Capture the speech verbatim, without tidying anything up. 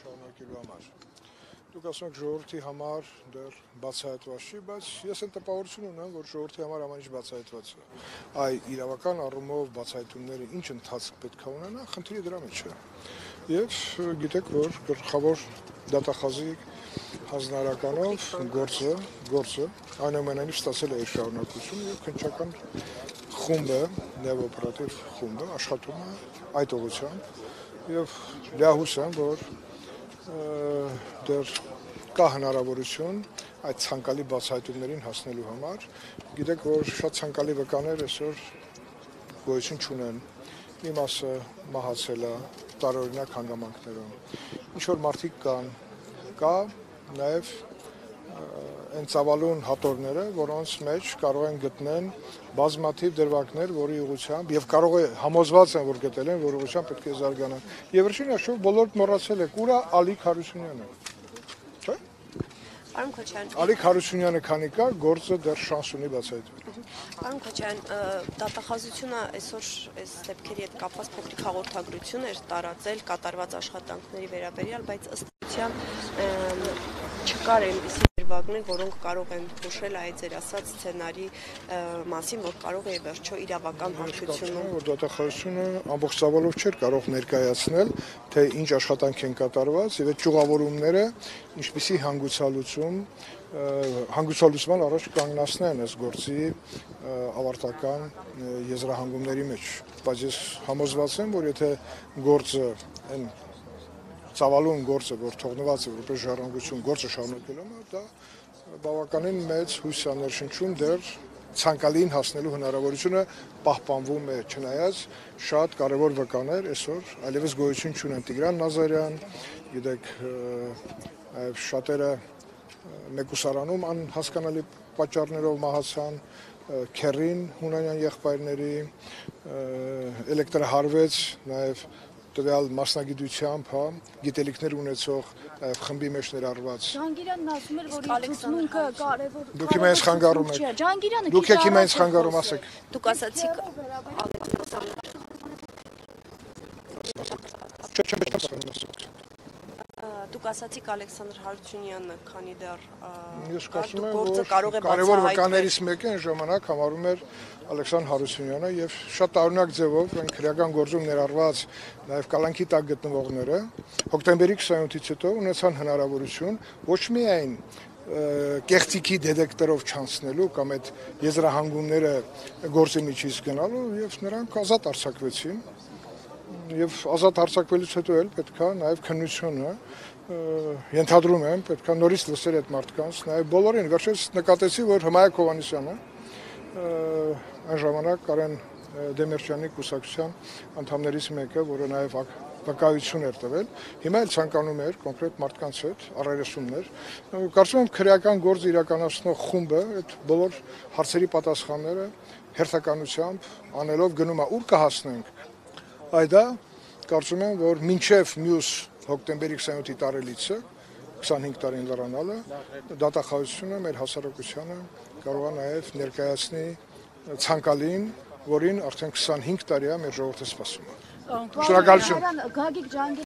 շարունակելու համար։ Դուք ասում եք ժողովրդի համար դեռ բացահայտված չի, բայց ես այն տպավորություն ունեմ, որ ժողովրդի համար ամեն ինչ բացահայտված է։ Այ իրավական առումով բացահայտումները ինչ ընթացք պետք է ունենա, խնդիրը դրա մեջ է։ Եվ գիտեք, որ գլխավոր դատախազի հանձնարարականով գործը, գործը այնուամենայնիվ ստացել է իր շարունակությունը եւ քննչական խումբը, նեոօպերատիվ խումբը աշխատում է այդ ուղղությամբ եւ լիահուս եմ, որ դեռ կա հնարավորություն այդ ցանկալի բացահայտումներին հասնելու համար։ Գիտեք, որ շատ ցանկալի վկաներ այսօր գոյություն չունեն։ Մի մասը մահացել է տարօրինակ հանգամանքներում։ Ինչ որ մարդիկ կան, կա նաև այն ծավալուն հատորները, որոնց մեջ կարող են գտնեն բազմաթիվ դրվագներ, որի ուղղությամբ եւ կարող է համոզված են, որ գտել են, որ ուղղությամբ պետք է զարգանան։ Եվ վերջին հաշվով բոլորդ մոռացել եք, ուրա Ալիկ Հարությունյանը։ Չէ՞։ Պարոն Քոչարյան, Ալիկ Հարությունյանը քանի կա, գործը դեռ շանս ունի բացահայտվել։ Պարոն Քոչարյան, դատախազությունը այսօր այս դեպքերի հետ կապված փոքրիկ հաղորդագրություն էր տարածել կատարված աշխատանքների վերաբերյալ, բայց ըստ էության չկար այնպիսի դրվագներ, որոնք կարող են հուշել այդ ձեր ասած սցենարի մասին, որ կարող է վերջո իրավական հաշվությունում։ Որ դատախազությունը ամբողջ ծավալով չէր կարող ներկայացնել, թե ինչ աշխատանք են կատարված եւ այդ ճյուղավորումները ինչպիսի հանգուցալուծում հանգուցալուծման առաջ կանգնացնեն այս գործի ավարտական եզրահանգումների մեջ։ Բայց ես համոզված եմ, որ եթե գործը այն ծավալուն գործը, որ թողնված է որպես ժառանգություն գործը շարունակելու համար, դա բավականին մեծ հույս է ներշնչում դեռ ցանկալին հասնելու հնարավորությունը պահպանվում է, չնայած շատ կարևոր վկաներ այսօր այլևս գոյություն չունեն։ Տիգրան Նազարյան, գիտեք, շատերը մեկուսարանում անհասկանալի պատճառներով մահացան, Քերին Հունանյան եղբայրների, էլեկտրահարվեց նաև տվյալ մասնագիտությամբ, հա, գիտելիքներ ունեցող խմբի մեջ ներառված։ Ջանգիրանն ասում էր, որ ցուցմունքը կարևոր։ Դուք իմ ինձ խանգարում եք։ Ջանգիրանը Դուք եք իմ ինձ խանգարում, ասեք։ Դուք ասացիք Դուք ասացիք Ալեքսանդր Հարությունյանը, քանի դեռ Ես կարծում եմ, գործը կարող է կարևոր վկաներից մեկը այն ժամանակ համարում էր Ալեքսանդր Հարությունյանը եւ շատ տարօրինակ ձևով այն քրեական գործում ներառված նաեւ կալանքի տակ գտնվողները հոկտեմբերի քսանութից հետո ունեցան հնարավորություն ոչ միայն կեղծիքի դետեկտորով չանցնելու կամ այդ եզրահանգումները գործի միջից գնալու եւ նրանք ազատ արձակվեցին եւ ազատ արձակվելուց հետո էլ պետքա նաեւ քննությունը ենթադրում եմ պետքա նորից լսել այդ մարդկանց նաեւ բոլորին վերջերս նկատեցի որ Հմայակ Հովհաննիսյանը այն ժամանակ Կարեն Դեմիրճյանի կուսակցության անդամներից մեկը, որը նաև վկայություն էր տվել, հիմա էլ ցանկանում էր կոնկրետ մարդկանց հետ առերեսումներ։ Կարծում եմ քրեական գործ իրականացնող խումբը այդ բոլոր հարցերի պատասխանները հերթականությամբ անելով գնում է ուր կհասնենք։ Այդ դա կարծում եմ, որ մինչև մյուս հոկտեմբերի քսանութի տարելիցը քսանհինգ տարին լրանալը դատախազությունը մեր հասարակությանը կարող է նաև ներկայացնի ցանկալին, որին արդեն քսանհինգ տարի է մեր ժողովուրդը սպասում է։ Շնորհակալություն։